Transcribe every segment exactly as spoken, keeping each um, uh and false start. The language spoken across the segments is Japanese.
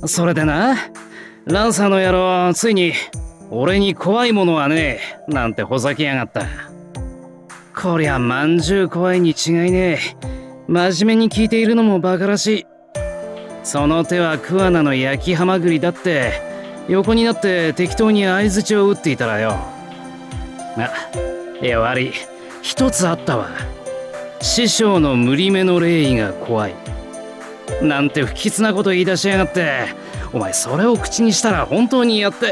それでな、ランサーの野郎ついに俺に怖いものはねえなんてほざきやがった。こりゃまんじゅう怖いに違いねえ。真面目に聞いているのもバカらしい。その手は桑名の焼きハマグリだって、横になって適当に相づちを打っていたらよ。あ、いや悪い、一つあったわ。師匠の無理めの礼儀が怖いなんて不吉なこと言い出しやがって。お前それを口にしたら本当にやって。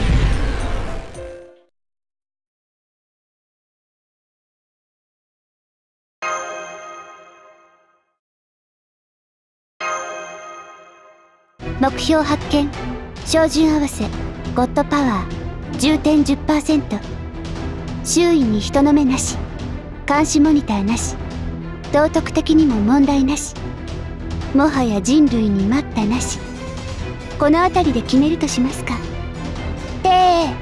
目標発見。照準合わせゴッドパワー重点 じゅっパーセント。 周囲に人の目なし、監視モニターなし、道徳的にも問題なし、もはや人類に待ったなし。この辺りで決めるとしますか。てー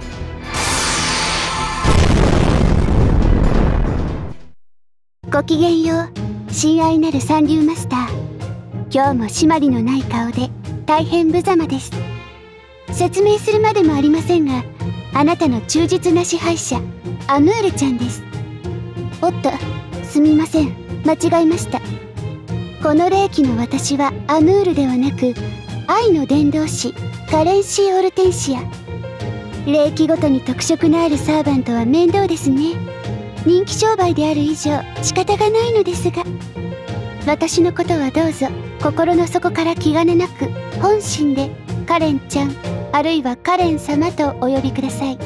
ごきげんよう、親愛なる三流マスター。今日も締まりのない顔で大変無様です。説明するまでもありませんが、あなたの忠実な支配者アムールちゃんです。おっと、すみません、間違えました。この霊気の私はアムールではなく、愛の伝道師カレンシー・オルテンシア。霊気ごとに特色のあるサーバントは面倒ですね。人気商売である以上仕方がないのですが、私のことはどうぞ心の底から気兼ねなく本心でカレンちゃん、あるいはカレン様とお呼びください。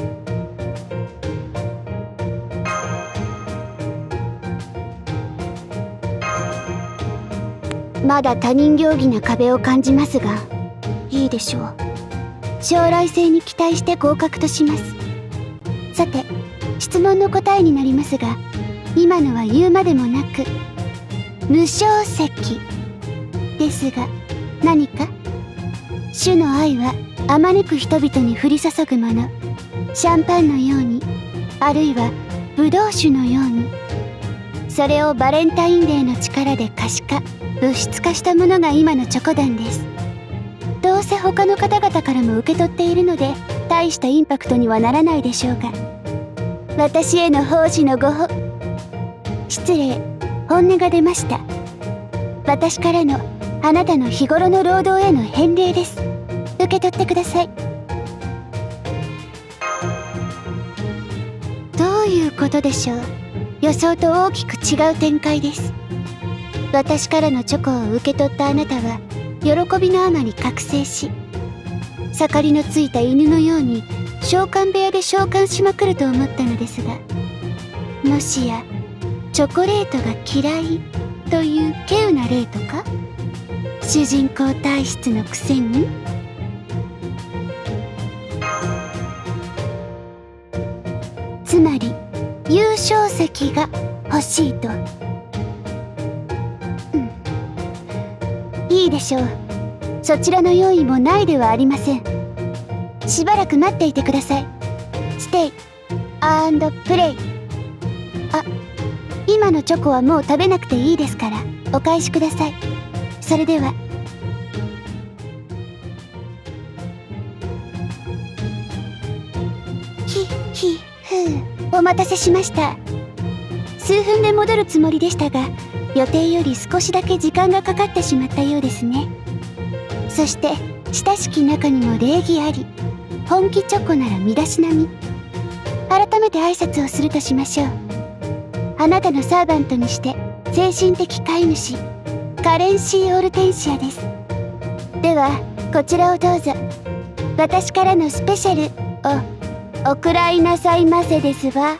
まだ他人行儀な壁を感じますが、いいでしょう。将来性に期待して合格とします。さて、質問の答えになりますが、今のは言うまでもなく無償石ですが、何か主の愛はあまねく人々に降り注ぐもの。シャンパンのように、あるいはブドウ酒のように。それをバレンタインデーの力で可視化、物質化したものが今のチョコ団です。どうせ他の方々からも受け取っているので、大したインパクトにはならないでしょうが、私への奉仕のごほ失礼、本音が出ました。私からのあなたの日頃の労働への返礼です。受け取ってください。どういうことでしょう。予想と大きく違う展開です。私からのチョコを受け取ったあなたは喜びのあまり覚醒し、盛りのついた犬のように召喚部屋で召喚しまくると思ったのですが、もしやチョコレートが嫌いという稀有な例とか、主人公体質のくせに。つまり優勝席が欲しいと。うん、いいでしょう。そちらの用意もないではありません。しばらく待っていてください。ステイアンドプレイ。あ、今のチョコはもう食べなくていいですからお返しください。それでは。ひひふう、お待たせしました。数分で戻るつもりでしたが、予定より少しだけ時間がかかってしまったようですね。そして親しき中にも礼儀あり、本気チョコなら身だしなみ。改めて挨拶をするとしましょう。あなたのサーバントにして精神的飼い主カレンシー・オルテンシアです。ではこちらをどうぞ。私からのスペシャルをおくらいなさいませですわ。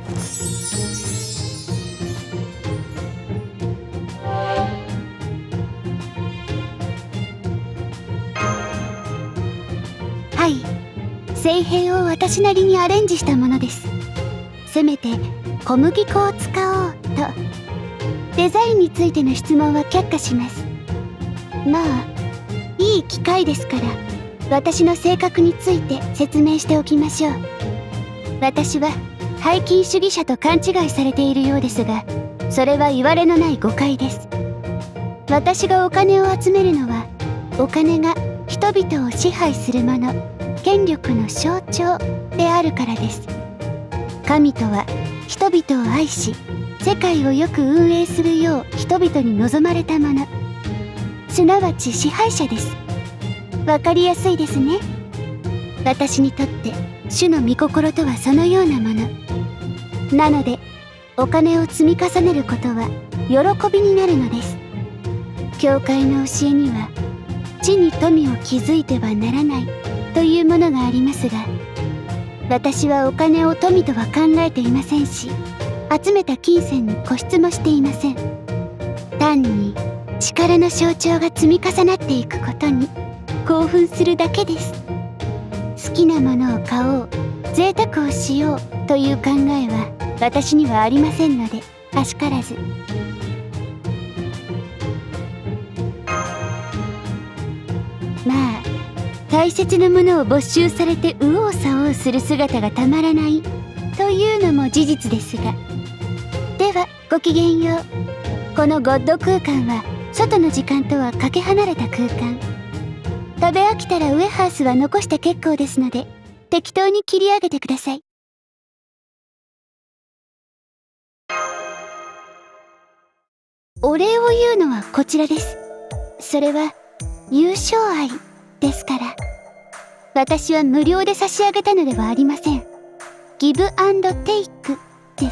はい、聖変を私なりにアレンジしたものです。せめて小麦粉を使おうと。デザインについての質問は却下します。まあいい機会ですから、私の性格について説明しておきましょう。私は拝金主義者と勘違いされているようですが、それは言われのない誤解です。私がお金を集めるのは、お金が人々を支配する者、権力の象徴であるからです。神とは人々を愛し、世界をよく運営するよう人々に望まれたもの、すなわち支配者です。わかりやすいですね。私にとって主の御心とはそのようなものなので、お金を積み重ねることは喜びになるのです。教会の教えには、地に富を築いてはならないというものがありますが、私はお金を富とは考えていませんし、集めた金銭に固執もしていません。単に力の象徴が積み重なっていくことに興奮するだけです。好きなものを買おう、贅沢をしようという考えは私にはありませんので、あしからず。まあ、大切なものを没収されて右往左往する姿がたまらないというのも事実ですが。ではごきげんよう。このゴッド空間は外の時間とはかけ離れた空間。食べ飽きたらウエハースは残して結構ですので、適当に切り上げてください。お礼を言うのはこちらです。それは優勝愛ですから。私は無料で差し上げたのではありません。ギブアンドテイクです。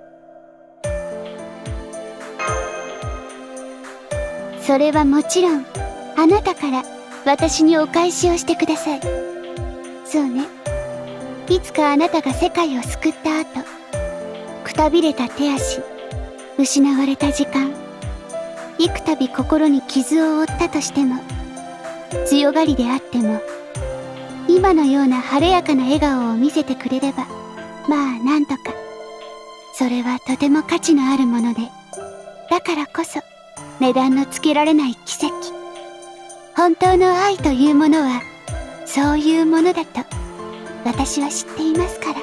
それはもちろんあなたから私にお返しをしてください。そうね。いつかあなたが世界を救った後、くたびれた手足、失われた時間、幾たび心に傷を負ったとしても、強がりであっても、今のような晴れやかな笑顔を見せてくれれば、まあなんとか。それはとても価値のあるもので、だからこそ値段のつけられない奇跡。本当の愛というものはそういうものだと私は知っていますから。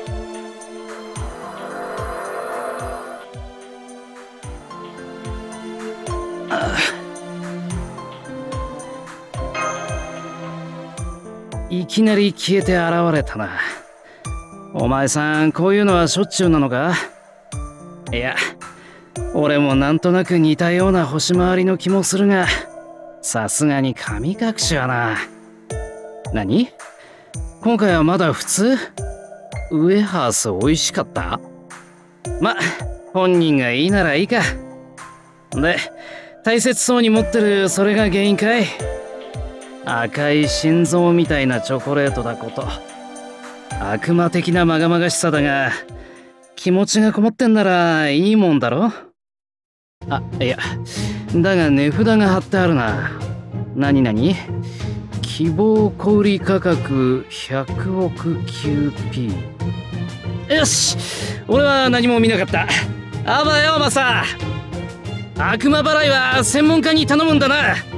いきなり消えて現れたな。お前さん、こういうのはしょっちゅうなのか？いや、俺もなんとなく似たような星回りの気もするが、さすがに神隠しはな。何？今回はまだ普通？ウエハース美味しかった？ま、本人がいいならいいか。で、大切そうに持ってるそれが原因かい？赤い心臓みたいなチョコレートだこと。悪魔的なまがまがしさだが、気持ちがこもってんならいいもんだろ？あ、いや、だが値札が貼ってあるな。なになに？希望小売価格ひゃくおく キューピー。よし！俺は何も見なかった。あばよ、マサ！悪魔払いは専門家に頼むんだな。